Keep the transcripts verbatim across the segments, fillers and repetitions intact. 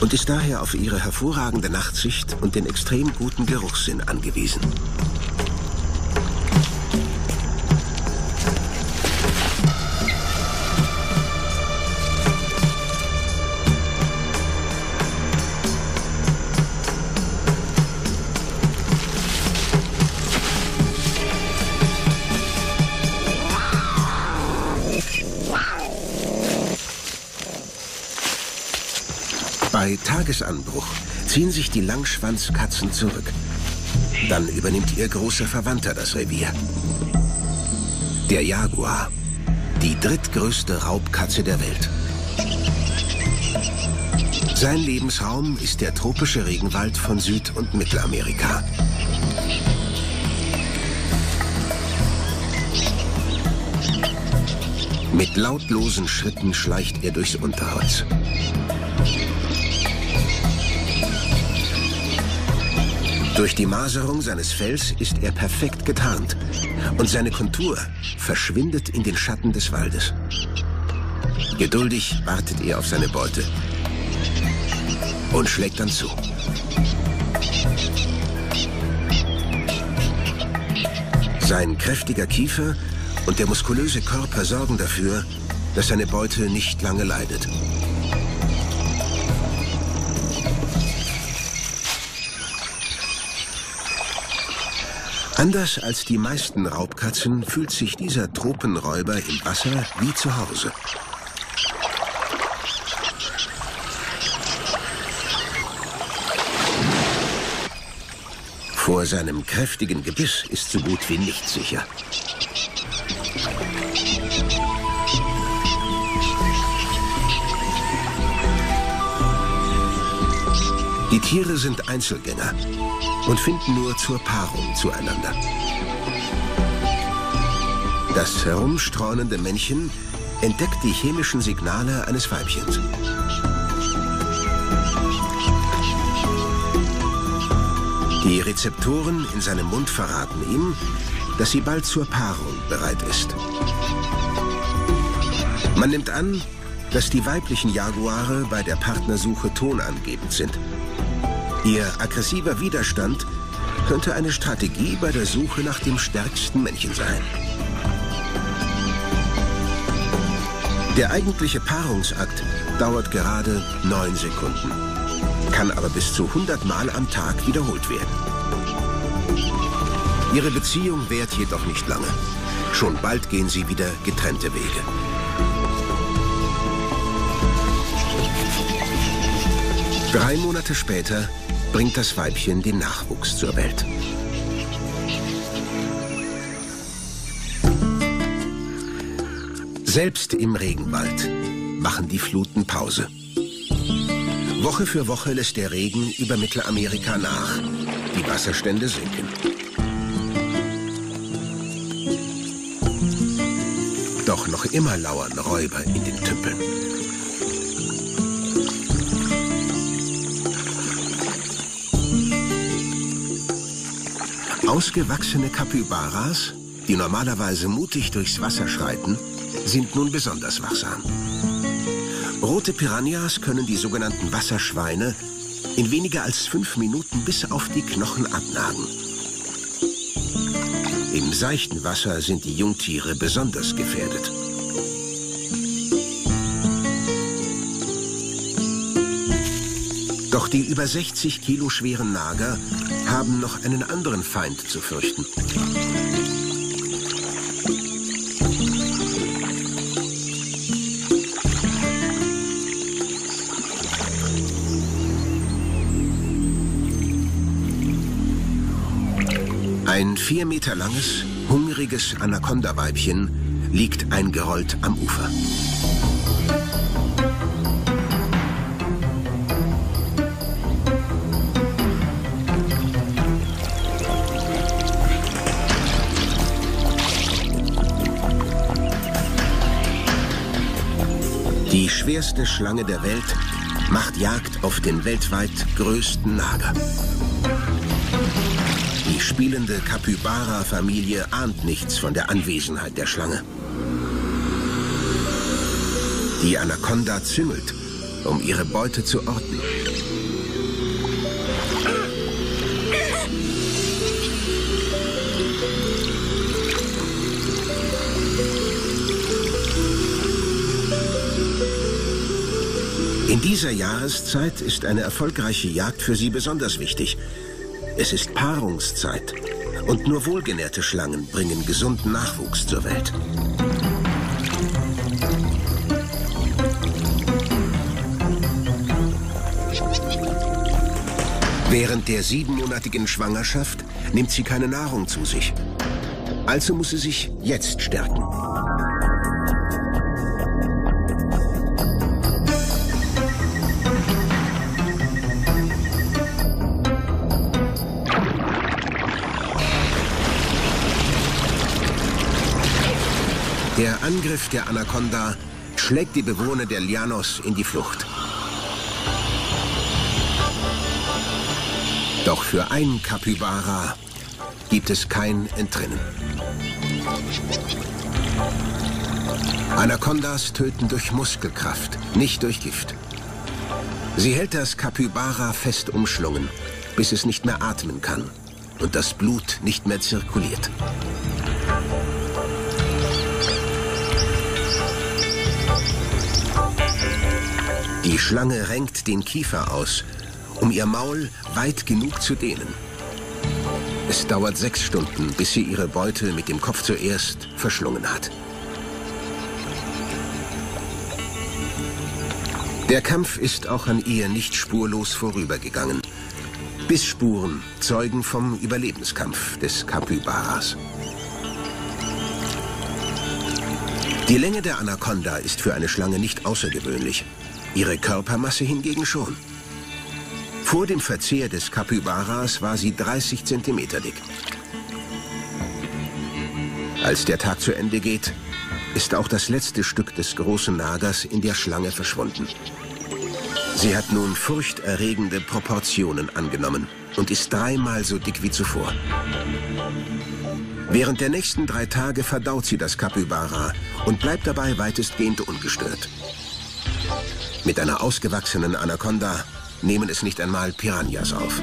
und ist daher auf ihre hervorragende Nachtsicht und den extrem guten Geruchssinn angewiesen. Bei Tagesanbruch ziehen sich die Langschwanzkatzen zurück. Dann übernimmt ihr großer Verwandter das Revier. Der Jaguar, die drittgrößte Raubkatze der Welt. Sein Lebensraum ist der tropische Regenwald von Süd- und Mittelamerika. Mit lautlosen Schritten schleicht er durchs Unterholz. Durch die Maserung seines Fells ist er perfekt getarnt und seine Kontur verschwindet in den Schatten des Waldes. Geduldig wartet er auf seine Beute und schlägt dann zu. Sein kräftiger Kiefer und der muskulöse Körper sorgen dafür, dass seine Beute nicht lange leidet. Anders als die meisten Raubkatzen fühlt sich dieser Tropenräuber im Wasser wie zu Hause. Vor seinem kräftigen Gebiss ist so gut wie nichts sicher. Die Tiere sind Einzelgänger und finden nur zur Paarung zueinander. Das herumstreunende Männchen entdeckt die chemischen Signale eines Weibchens. Die Rezeptoren in seinem Mund verraten ihm, dass sie bald zur Paarung bereit ist. Man nimmt an, dass die weiblichen Jaguare bei der Partnersuche tonangebend sind. Ihr aggressiver Widerstand könnte eine Strategie bei der Suche nach dem stärksten Männchen sein. Der eigentliche Paarungsakt dauert gerade neun Sekunden, kann aber bis zu hundert Mal am Tag wiederholt werden. Ihre Beziehung währt jedoch nicht lange. Schon bald gehen sie wieder getrennte Wege. Drei Monate später bringt das Weibchen den Nachwuchs zur Welt. Selbst im Regenwald machen die Fluten Pause. Woche für Woche lässt der Regen über Mittelamerika nach. Die Wasserstände sinken. Doch noch immer lauern Räuber in den Tümpeln. Ausgewachsene Capybaras, die normalerweise mutig durchs Wasser schreiten, sind nun besonders wachsam. Rote Piranhas können die sogenannten Wasserschweine in weniger als fünf Minuten bis auf die Knochen abnagen. Im seichten Wasser sind die Jungtiere besonders gefährdet. Doch die über sechzig Kilo schweren Nager haben noch einen anderen Feind zu fürchten. Ein vier Meter langes, hungriges Anaconda-Weibchen liegt eingerollt am Ufer. Die schwerste Schlange der Welt macht Jagd auf den weltweit größten Nager. Die spielende Capybara-Familie ahnt nichts von der Anwesenheit der Schlange. Die Anaconda züngelt, um ihre Beute zu orten. dieser Jahreszeit ist eine erfolgreiche Jagd für sie besonders wichtig. Es ist Paarungszeit und nur wohlgenährte Schlangen bringen gesunden Nachwuchs zur Welt. Während der siebenmonatigen Schwangerschaft nimmt sie keine Nahrung zu sich. Also muss sie sich jetzt stärken. Der Angriff der Anaconda schlägt die Bewohner der Llanos in die Flucht. Doch für ein Capybara gibt es kein Entrinnen. Anacondas töten durch Muskelkraft, nicht durch Gift. Sie hält das Capybara fest umschlungen, bis es nicht mehr atmen kann und das Blut nicht mehr zirkuliert. Die Schlange renkt den Kiefer aus, um ihr Maul weit genug zu dehnen. Es dauert sechs Stunden, bis sie ihre Beute mit dem Kopf zuerst verschlungen hat. Der Kampf ist auch an ihr nicht spurlos vorübergegangen. Bissspuren zeugen vom Überlebenskampf des Capybaras. Die Länge der Anaconda ist für eine Schlange nicht außergewöhnlich. Ihre Körpermasse hingegen schon. Vor dem Verzehr des Capybaras war sie dreißig Zentimeter dick. Als der Tag zu Ende geht, ist auch das letzte Stück des großen Nagers in der Schlange verschwunden. Sie hat nun furchterregende Proportionen angenommen und ist dreimal so dick wie zuvor. Während der nächsten drei Tage verdaut sie das Capybara und bleibt dabei weitestgehend ungestört. Mit einer ausgewachsenen Anaconda nehmen es nicht einmal Piranhas auf.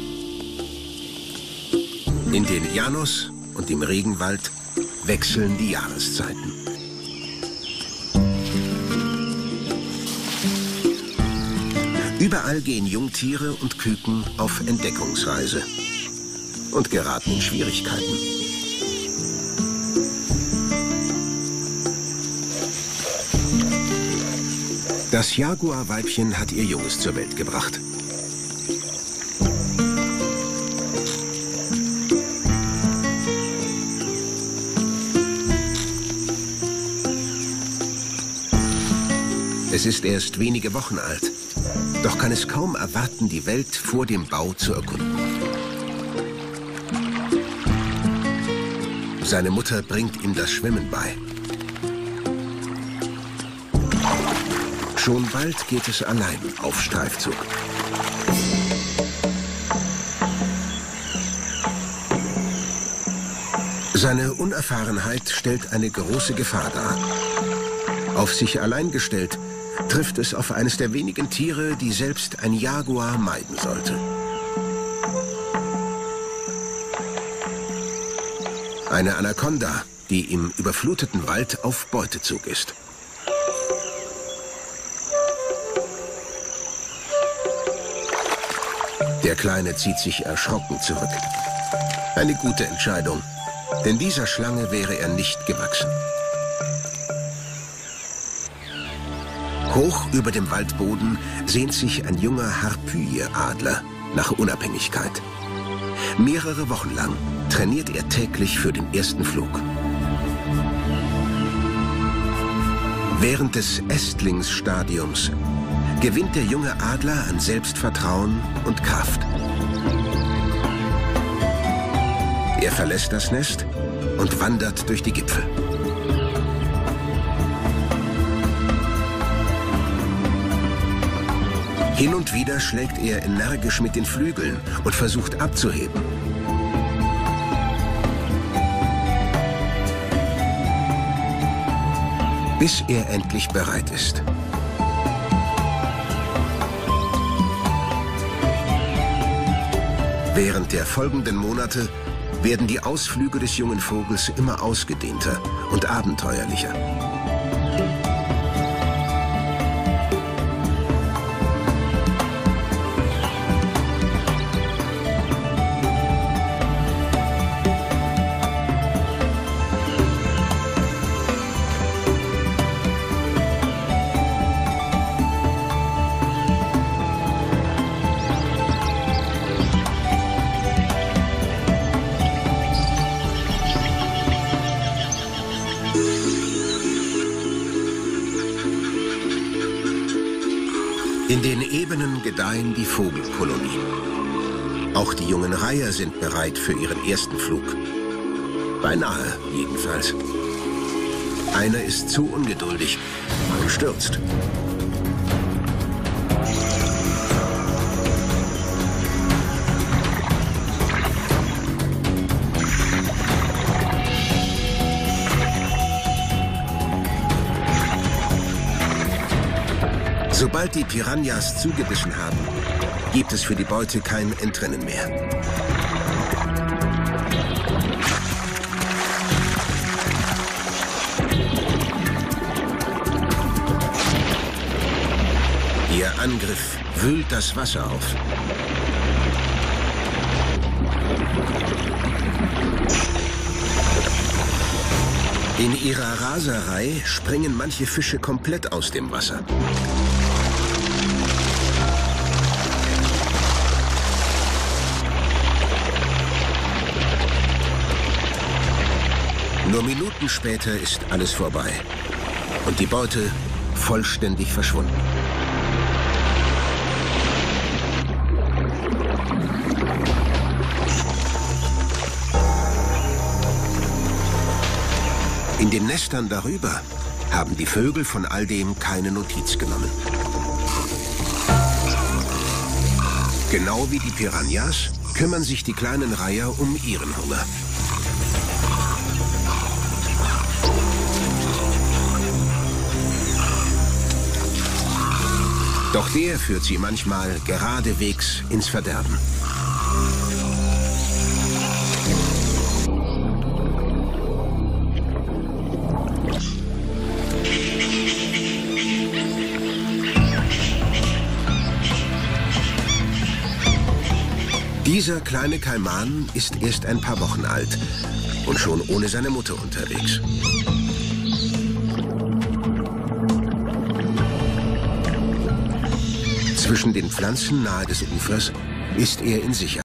In den Llanos und im Regenwald wechseln die Jahreszeiten. Überall gehen Jungtiere und Küken auf Entdeckungsreise und geraten in Schwierigkeiten. Das Jaguarweibchen hat ihr Junges zur Welt gebracht. Es ist erst wenige Wochen alt, doch kann es kaum erwarten, die Welt vor dem Bau zu erkunden. Seine Mutter bringt ihm das Schwimmen bei. Schon bald geht es allein auf Streifzug. Seine Unerfahrenheit stellt eine große Gefahr dar. Auf sich allein gestellt, trifft es auf eines der wenigen Tiere, die selbst ein Jaguar meiden sollte. Eine Anaconda, die im überfluteten Wald auf Beutezug ist. Der Kleine zieht sich erschrocken zurück. Eine gute Entscheidung, denn dieser Schlange wäre er nicht gewachsen. Hoch über dem Waldboden sehnt sich ein junger Harpyie-Adler nach Unabhängigkeit. Mehrere Wochen lang trainiert er täglich für den ersten Flug. Während des Ästlingsstadiums gewinnt der junge Adler an Selbstvertrauen und Kraft. Er verlässt das Nest und wandert durch die Gipfel. Hin und wieder schlägt er energisch mit den Flügeln und versucht abzuheben. Bis er endlich bereit ist. Während der folgenden Monate werden die Ausflüge des jungen Vogels immer ausgedehnter und abenteuerlicher. In den Ebenen gedeihen die Vogelkolonien. Auch die jungen Reiher sind bereit für ihren ersten Flug. Beinahe, jedenfalls. Einer ist zu ungeduldig und stürzt. Sobald die Piranhas zugebissen haben, gibt es für die Beute kein Entrinnen mehr. Ihr Angriff wühlt das Wasser auf. In ihrer Raserei springen manche Fische komplett aus dem Wasser. Nur Minuten später ist alles vorbei und die Beute vollständig verschwunden. In den Nestern darüber haben die Vögel von all dem keine Notiz genommen. Genau wie die Piranhas kümmern sich die kleinen Reiher um ihren Hunger. Doch der führt sie manchmal geradewegs ins Verderben. Dieser kleine Kaiman ist erst ein paar Wochen alt und schon ohne seine Mutter unterwegs. Zwischen den Pflanzen nahe des Ufers ist er in Sicherheit.